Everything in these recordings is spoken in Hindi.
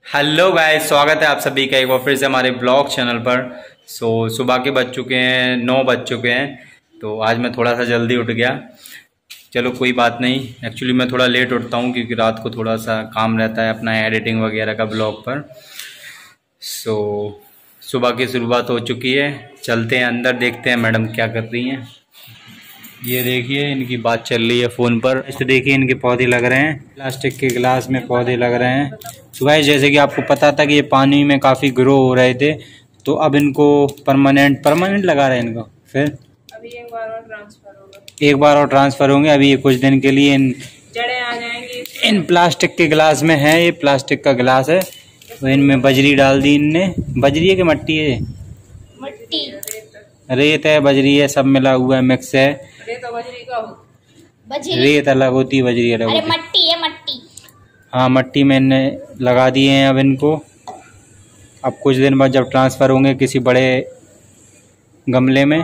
हेलो गाइस, स्वागत है आप सभी का एक बार फिर से हमारे ब्लॉग चैनल पर। सुबह के बज चुके हैं 9 बज चुके हैं। तो आज मैं थोड़ा सा जल्दी उठ गया। चलो कोई बात नहीं, एक्चुअली मैं थोड़ा लेट उठता हूँ क्योंकि रात को थोड़ा सा काम रहता है अपना एडिटिंग वगैरह का ब्लॉग पर। सुबह की शुरुआत हो चुकी है, चलते हैं अंदर, देखते हैं मैडम क्या कर रही हैं। ये देखिए इनकी बात चल रही है फ़ोन पर। इस देखिए इनके पौधे लग रहे हैं, प्लास्टिक के गिलास में पौधे लग रहे हैं। तो गाइस जैसे कि आपको पता था कि ये पानी में काफ़ी ग्रो हो रहे थे, तो अब इनको परमानेंट लगा रहे हैं इनको। फिर अभी एक बार और ट्रांसफर होगा, एक बार और ट्रांसफ़र होंगे। अभी ये कुछ दिन के लिए इन जड़ें आ जाएंगी। इन प्लास्टिक के गिलास में है, ये प्लास्टिक का गिलास है, तो इनमें बजरी डाल दी इनने। बजरी है कि मट्टी है? मट्टी, रेत है, बजरी है, सब मिला हुआ है, मिक्स है। रेत और बजरी का हो, रेत अलग होती है, बजरी अलग होती है। मट्टी है मट्टी। हाँ, मट्टी में इनने लगा दिए हैं अब इनको। अब कुछ दिन बाद जब ट्रांसफ़र होंगे किसी बड़े गमले में,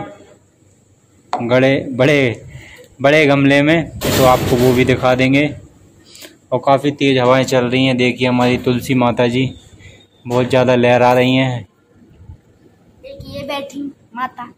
बड़े गमले में, तो आपको वो भी दिखा देंगे। और काफ़ी तेज़ हवाएं चल रही हैं। देखिए हमारी तुलसी माता जी बहुत ज़्यादा लहरा रही हैं। देखिए बैठी माता,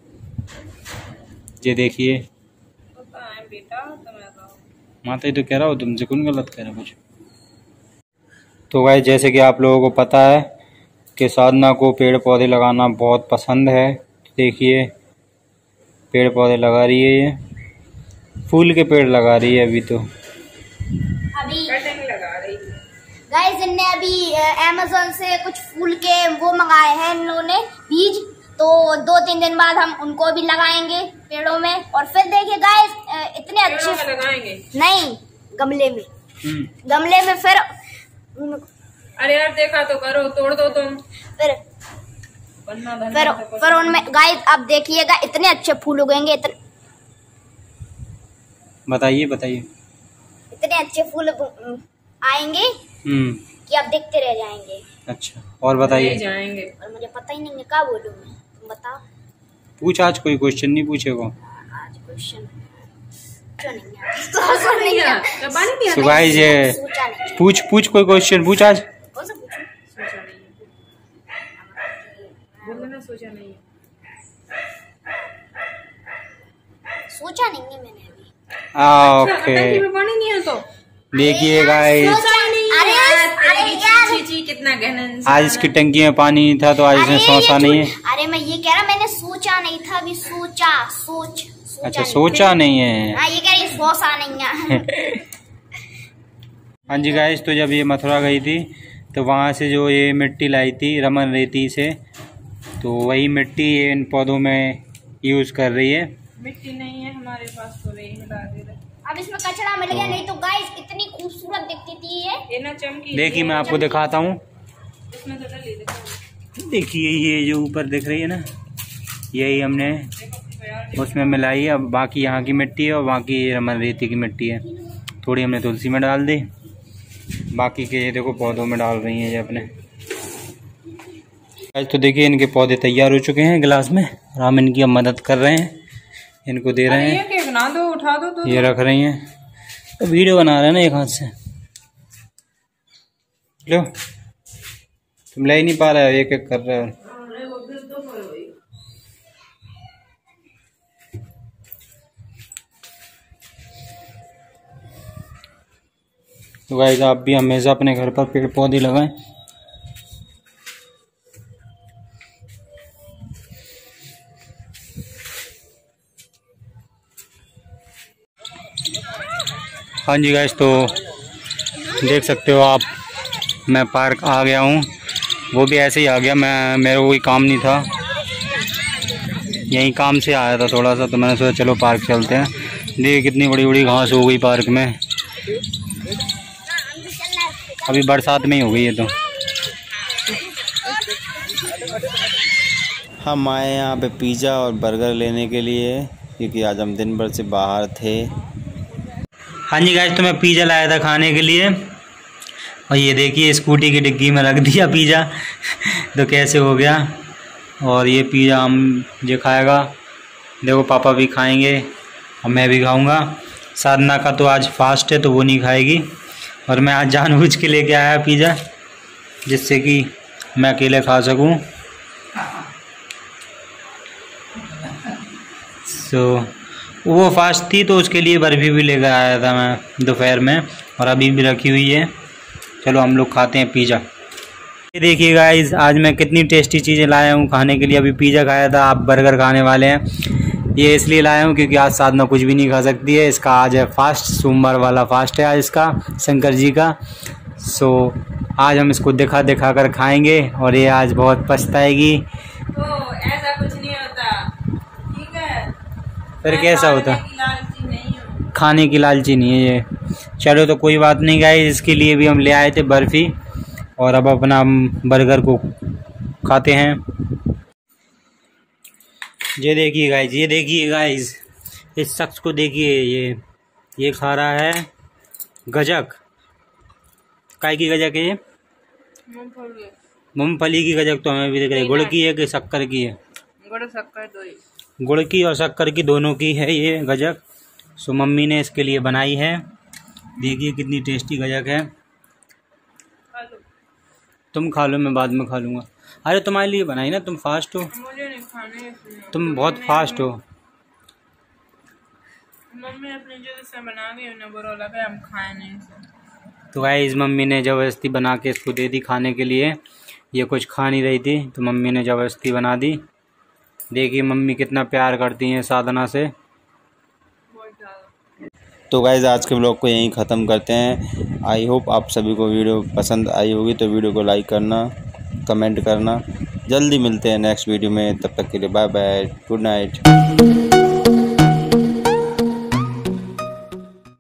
ये देखिए बेटा तुम्हें माता ही तो कह रहा हो, तुमसे कौन गलत कह रहा कुछ। तो गाइस जैसे कि आप लोगों को पता है कि साधना को पेड़ पौधे लगाना बहुत पसंद है। देखिए पेड़ पौधे लगा रही है, ये फूल के पेड़ लगा रही है अभी। तो अभी लगा रही है गाइस। इनने अभी अमेज़न से कुछ फूल के वो मंगाए हैं इन्होंने बीज, तो 2-3 दिन बाद हम उनको भी लगाएंगे पेड़ों में। और फिर देखिए गाइस इतने अच्छे लगाएंगे, नहीं गमले में, गमले में। फिर अरे यार देखा तो करो, तोड़ दो तुम। फिर उनमें गाइस अब देखिएगा इतने अच्छे फूल उगेंगे, बताइए इतने अच्छे फूल आएंगे कि आप देखते रह जाएंगे। अच्छा, और बताइए जाएंगे। और मुझे पता ही नहीं है क्या बोलूं मैं, तुम बताओ। पूछ, आज कोई क्वेश्चन नहीं पूछेगा। आज क्वेश्चन नहीं है। तो गाइस ये पूछ कोई क्वेश्चन पूछ आज। सोचा नहीं है मैंने अभी। ओके, पानी नहीं है तो देखिए गाइस कितना गहन। आज इसकी टंकी में पानी नहीं था तो आज इसने सोचा नहीं है। अरे मैं ये कह रहा, मैंने सोचा नहीं था, अभी सोचा। अच्छा, सोचा नहीं है। हाँ, ये कह रही सोचा नहीं है। हाँ जी गाइस, तो जब ये मथुरा गई थी तो वहाँ से जो ये मिट्टी लाई थी रमन रेती से, तो वही मिट्टी इन पौधों में यूज कर रही है। मिट्टी नहीं है हमारे पास, तो नहीं मिला दे रहे। अब इसमें कचरा मिल गया, नहीं तो गाइस इतनी खूबसूरत दिखती थी ये ना चमकी। देखिए मैं आपको दिखाता हूँ, इसमें तो डली दिखाओ। देखिए ये जो ऊपर दिख रही है ना, यही हमने उसमें मिलाई है। अब बाकी यहाँ की मिट्टी है और बाकी रमन रेती की मिट्टी है। थोड़ी हमने तुलसी में डाल दी, बाकी के ये देखो पौधों में डाल रही हैं ये अपने। तो देखिए इनके पौधे तैयार हो चुके हैं गिलास में, और हम इनकी अब मदद कर रहे हैं, इनको दे रहे हैं। बना दो, उठा दो तो ये रख रही हैं, तो वीडियो बना रहे हैं ना एक हाथ से। लो, तुम ले ही नहीं पा रहे हो, एक एक कर रहे हो। तो गाइस आप भी हमेशा अपने घर पर पेड़ पौधे लगाएं। हाँ जी गाइस, तो देख सकते हो आप, मैं पार्क आ गया हूँ। वो भी ऐसे ही आ गया, मेरे को कोई काम नहीं था, यहीं काम से आया था थोड़ा सा, तो मैंने सोचा चलो पार्क चलते हैं। देखिए कितनी बड़ी बड़ी घास हो गई पार्क में, अभी बरसात में ही हो गई है। तो हम आए यहाँ पे पिज़्ज़ा और बर्गर लेने के लिए, क्योंकि आज हम दिन भर से बाहर थे। हाँ जी गाइस, तो मैं पिज़्ज़ा लाया था खाने के लिए, और ये देखिए स्कूटी की डिग्गी में रख दिया पिज़्ज़ा। तो कैसे हो गया। और ये पिज़्ज़ा हम जो खाएगा, देखो पापा भी खाएंगे और मैं भी खाऊंगा। साधना का तो आज फास्ट है तो वो नहीं खाएगी, और मैं आज जानबूझ के लेके आया पिज़्ज़ा। जिससे कि मैं अकेले खा सकूं। वो फास्ट थी तो उसके लिए बर्फ़ी भी लेकर आया था मैं दोपहर में, और अभी भी रखी हुई है। चलो हम लोग खाते हैं पिज़्ज़ा। ये देखिए गाइस, आज मैं कितनी टेस्टी चीज़ें लाया हूँ खाने के लिए। अभी पिज़्ज़ा खाया था, आप बर्गर खाने वाले हैं। ये इसलिए लाया हूँ क्योंकि आज साधना कुछ भी नहीं खा सकती है। इसका आज है फास्ट, सोमवार वाला फास्ट है आज इसका, शंकर जी का। आज हम इसको दिखा कर खाएंगे और ये आज बहुत पछताएगी। ऐसा कुछ नहीं होता, ठीक है? फिर कैसा होता? खाने की लालची नहीं है ये। चलो तो कोई बात नहीं गाइस, इसके लिए भी हम ले आए थे बर्फ़ी, और अब अपना बर्गर को खाते हैं। ये देखिए गाइस, इस शख्स को देखिए, ये खा रहा है गजक। काय की गजक है ये? मूंगफली की गजक। तो हमें भी दिख रही है। गुड़ की है कि शक्कर की है? गुड़ की और शक्कर की दोनों की है ये गजक। सो मम्मी ने इसके लिए बनाई है। देखिए कितनी टेस्टी गजक है। तुम खा लो, मैं बाद में खा लूँगा। अरे तुम्हारे लिए बनाई ना, तुम फास्ट हो। मुझे नहीं खाने, तुम बहुत फास्ट हो। मम्मी अपनी जगह से बना के उन्हें बुरा लगा, हम खाए नहीं। तो गाइस मम्मी ने ज़बरदस्ती बना के इसको दे दी खाने के लिए। ये कुछ खा नहीं रही थी तो मम्मी ने ज़बरदस्ती बना दी। देखिए मम्मी कितना प्यार करती हैं साधना से। तो गाइस आज के ब्लॉग को यहीं ख़त्म करते हैं। आई होप आप सभी को वीडियो पसंद आई होगी, तो वीडियो को लाइक करना, कमेंट करना। जल्दी मिलते हैं नेक्स्ट वीडियो में, तब तक के लिए बाय बाय, गुड नाइट।